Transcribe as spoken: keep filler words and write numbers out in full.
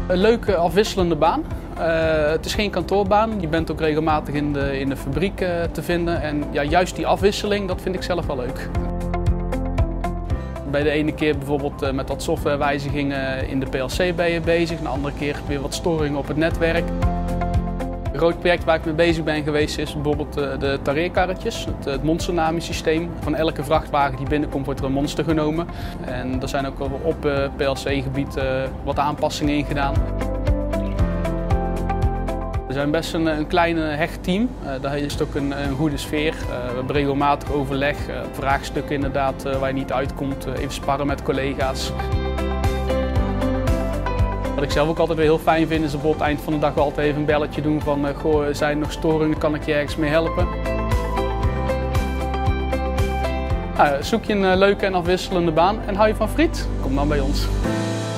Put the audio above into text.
Een leuke afwisselende baan. Uh, het is geen kantoorbaan, je bent ook regelmatig in de, in de fabriek uh, te vinden en ja, juist die afwisseling, dat vind ik zelf wel leuk. Bij de ene keer bijvoorbeeld uh, met wat softwarewijzigingen in de P L C ben je bezig, de andere keer weer wat storingen op het netwerk. Een groot project waar ik mee bezig ben geweest is bijvoorbeeld uh, de tareerkarretjes, het, het monsternamisysteem. Van elke vrachtwagen die binnenkomt wordt er een monster genomen. En er zijn ook op uh, P L C-gebied uh, wat aanpassingen in gedaan. We zijn best een, een klein hecht team. Uh, daar is het ook een, een goede sfeer. Uh, we hebben regelmatig overleg, uh, vraagstukken inderdaad uh, waar je niet uitkomt, uh, even sparren met collega's. Wat ik zelf ook altijd weer heel fijn vind is bijvoorbeeld eind van de dag altijd even een belletje doen van uh, goh, zijn er nog storingen, kan ik je ergens mee helpen? Nou, zoek je een leuke en afwisselende baan en hou je van friet? Kom dan bij ons.